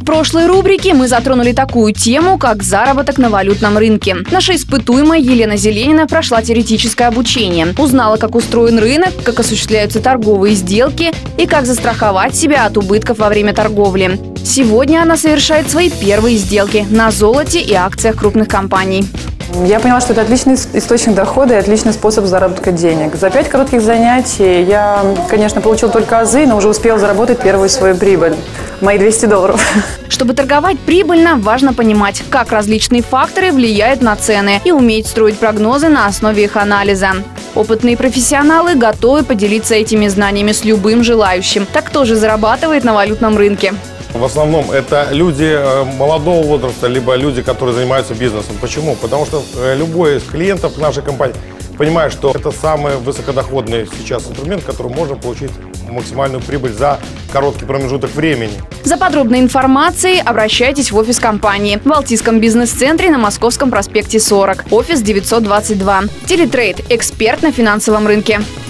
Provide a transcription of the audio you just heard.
прошлой рубрике мы затронули такую тему, как заработок на валютном рынке. Наша испытуемая Елена Зеленина прошла теоретическое обучение. Узнала, как устроен рынок, как осуществляются торговые сделки и как застраховать себя от убытков во время торговли. Сегодня она совершает свои первые сделки на золоте и акциях крупных компаний. Я поняла, что это отличный источник дохода и отличный способ заработка денег. За 5 коротких занятий я, конечно, получила только азы, но уже успела заработать первую свою прибыль. Мои $200. Чтобы торговать прибыльно, важно понимать, как различные факторы влияют на цены и уметь строить прогнозы на основе их анализа. Опытные профессионалы готовы поделиться этими знаниями с любым желающим. Так кто же зарабатывает на валютном рынке? В основном это люди молодого возраста, либо люди, которые занимаются бизнесом. Почему? Потому что любой из клиентов нашей компании понимает, что это самый высокодоходный сейчас инструмент, который можно получить максимальную прибыль за короткий промежуток времени. За подробной информацией обращайтесь в офис компании в Алтийском бизнес-центре на Московском проспекте 40, офис 922. Телетрейд – эксперт на финансовом рынке.